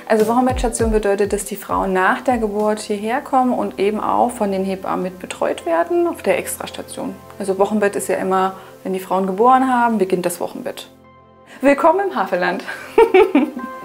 Also Wochenbettstation bedeutet, dass die Frauen nach der Geburt hierher kommen und eben auch von den Hebammen mit betreut werden auf der Extrastation. Also Wochenbett ist ja immer, wenn die Frauen geboren haben, beginnt das Wochenbett. Willkommen im Havelland!